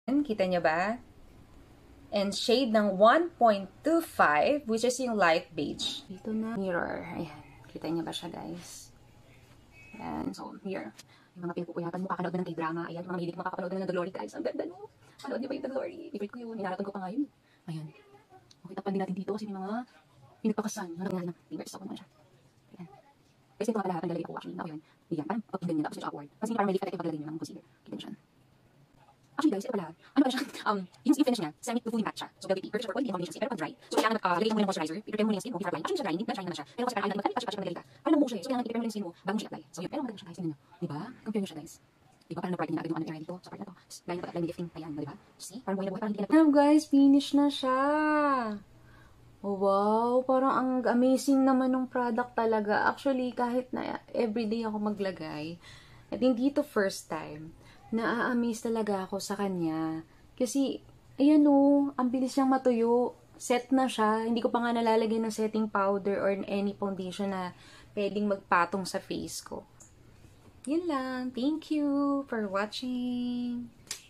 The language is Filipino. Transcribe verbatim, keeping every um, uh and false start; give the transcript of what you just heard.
Kita niyo ba? And shade ng one point two five, which is yung light beige. Dito na. Mirror. Ayan. Kita niyo ba siya, guys? Ayan. So, here. Yung mga pinagpupuyakan mo, kakanood na ng k-drama. Ayan, mga mahilig makakapanood na ng The Glory, guys. Ang ganda, no? Panood niyo ba yung The Glory? Favorite ko yun. Minaraton ko pa nga yun. Ayan. Okay, tapan din natin dito kasi may mga pinagpakasan. Hanap natin ng fingers. So, kung ano siya. Ayan. Kasi ito nga pala, naglalagay ko actually. Ako yun. Ayan, parang pag-tingnan niya. Tapos medyo awkward. Kasi parang may effect yung paglalagay niyo ng concealer. Kita niyo siya. Actually guys, ito pala, ano pala siya, um, yung skin finish niya, semi to fully matte siya. So, velvety, purchase for oil, foundation pero pag dry. So, kailangan uh, lagay mo muna ng moisturizer, i-prepare mo muna yung skin mo before applying. Actually, siya dry, hindi na dry naman siya. Pero kasi parang ayaw natin magkali-patch-patch ng ka. Parang nabuo siya eh. So, kailangan i-prepare mo yung skin mo bago mo siya apply. So, yun, pero maganda siya guys, tingnan nyo. Diba? Compare nyo siya guys. Diba? Parang na-brighten na agad yung ano area dito. So, part na to. Line na line lifting. Ayan, diba? See? Parang buhay na buhay, parang hindi ka na. Guys, finish na siya. Oh, wow, parang ang amazing naman ng product talaga. Actually, kahit na everyday ako maglagay, at hindi to first time, naa-amaze talaga ako sa kanya. Kasi, ayan o, ang bilis niyang matuyo. Set na siya. Hindi ko pa nga nalalagyan ng setting powder or any foundation na pwedeng magpatong sa face ko. Yun lang. Thank you for watching.